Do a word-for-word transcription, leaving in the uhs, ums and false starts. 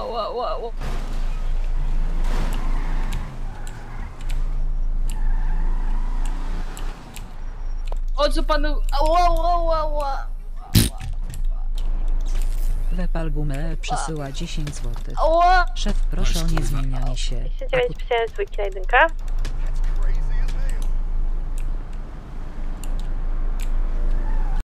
ła, ła, ła. O co panu... Ła, ła, ła, ła. Wepal gumę przesyła dziesięć złotych. Ała. Szef, proszę o niezmienianie się. dwieście dziewięć przyjąłem dwójki na jedynkę.